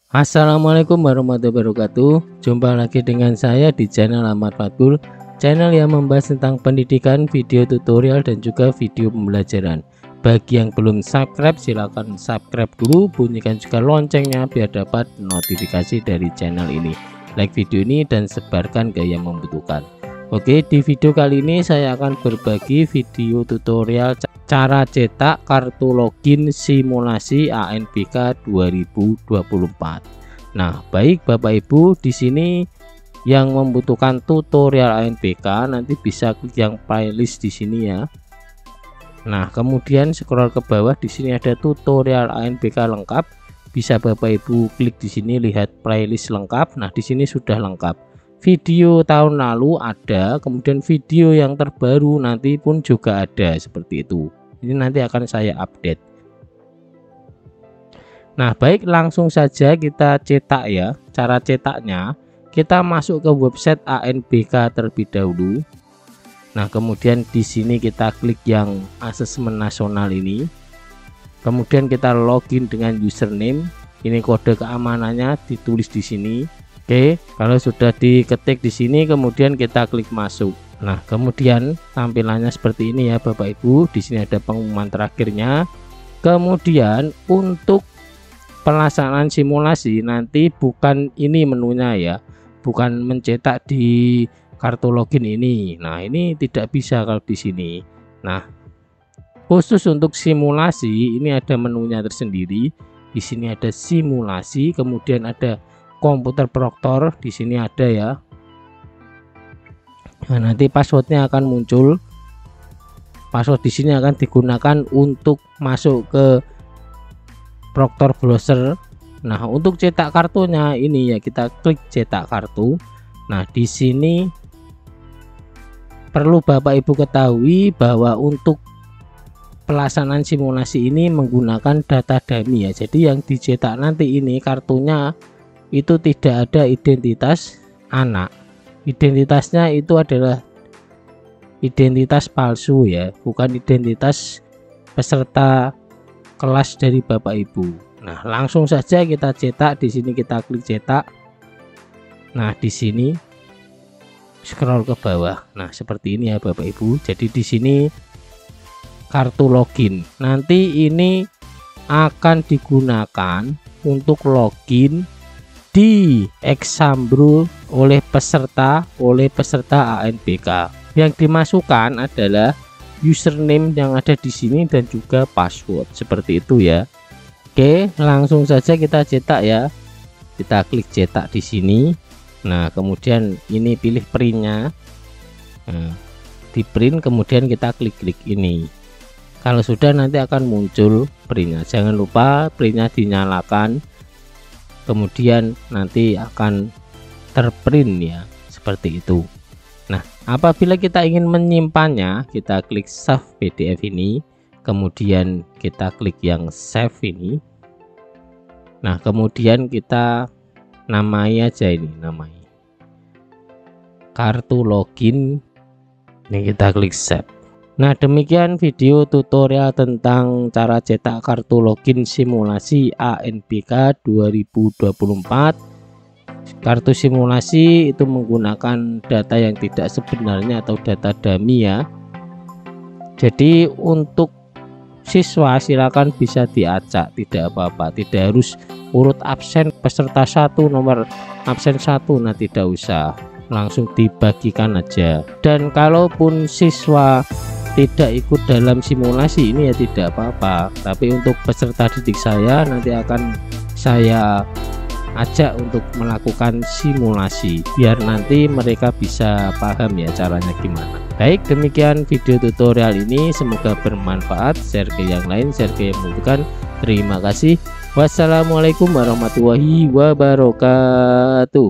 Assalamualaikum warahmatullahi wabarakatuh. Jumpa lagi dengan saya di channel Ahmad Fathul, channel yang membahas tentang pendidikan, video tutorial dan juga video pembelajaran. Bagi yang belum subscribe, silahkan subscribe dulu, bunyikan juga loncengnya biar dapat notifikasi dari channel ini. Like video ini dan sebarkan ke yang membutuhkan. Oke, di video kali ini saya akan berbagi video tutorial cara cetak kartu login simulasi ANBK 2024. Nah, baik Bapak Ibu, di sini yang membutuhkan tutorial ANBK nanti bisa klik yang playlist di sini ya. Nah, kemudian scroll ke bawah, di sini ada tutorial ANBK lengkap. Bisa Bapak Ibu klik di sini lihat playlist lengkap. Nah, di sini sudah lengkap. Video tahun lalu ada, kemudian video yang terbaru nanti pun juga ada seperti itu. Ini nanti akan saya update. Nah, baik, langsung saja kita cetak ya. Cara cetaknya, kita masuk ke website ANBK terlebih dahulu. Nah, kemudian di sini kita klik yang asesmen nasional ini. Kemudian kita login dengan username. Ini kode keamanannya ditulis di sini. Oke, kalau sudah diketik di sini, kemudian kita klik masuk. Nah, kemudian tampilannya seperti ini ya Bapak Ibu. Di sini ada pengumuman terakhirnya. Kemudian untuk pelaksanaan simulasi nanti bukan ini menunya ya, bukan mencetak di kartu login ini. Nah, ini tidak bisa kalau di sini. Nah, khusus untuk simulasi ini ada menunya tersendiri. Di sini ada simulasi, kemudian ada komputer proktor, di sini ada ya. Nah, nanti passwordnya akan muncul. Password di sini akan digunakan untuk masuk ke proktor browser. Nah, untuk cetak kartunya ini ya kita klik cetak kartu. Nah, di sini perlu Bapak Ibu ketahui bahwa untuk pelaksanaan simulasi ini menggunakan data dummy ya. Jadi yang dicetak nanti ini kartunya itu tidak ada identitas anak. Identitasnya itu adalah identitas palsu ya, bukan identitas peserta kelas dari Bapak Ibu. Nah, langsung saja kita cetak. Di sini kita klik cetak. Nah, di sini scroll ke bawah. Nah, seperti ini ya Bapak Ibu. Jadi di sini kartu login. Nanti ini akan digunakan untuk login di Exambro oleh peserta ANBK. Yang dimasukkan adalah username yang ada di sini dan juga password seperti itu ya. Oke, langsung saja kita cetak ya. Kita klik cetak di sini. Nah, kemudian ini pilih printnya. Nah, di print, kemudian kita klik ini. Kalau sudah nanti akan muncul printnya. Jangan lupa printnya dinyalakan. Kemudian nanti akan terprint ya, seperti itu. Nah, apabila kita ingin menyimpannya, kita klik save PDF ini, kemudian kita klik yang save ini. Nah, kemudian kita namai aja ini, namai kartu login. Ini kita klik save. Nah, demikian video tutorial tentang cara cetak kartu login simulasi ANBK 2024. Kartu simulasi itu menggunakan data yang tidak sebenarnya atau data dummy ya. Jadi untuk siswa silakan bisa diacak, tidak apa-apa, tidak harus urut absen peserta 1 nomor absen 1. Nah, tidak usah, langsung dibagikan aja. Dan kalaupun siswa tidak ikut dalam simulasi ini ya tidak apa-apa, tapi untuk peserta didik saya nanti akan saya ajak untuk melakukan simulasi biar nanti mereka bisa paham ya caranya gimana. Baik, demikian video tutorial ini, semoga bermanfaat. Share ke yang lain, share ke yang membutuhkan. Terima kasih. Wassalamualaikum warahmatullahi wabarakatuh.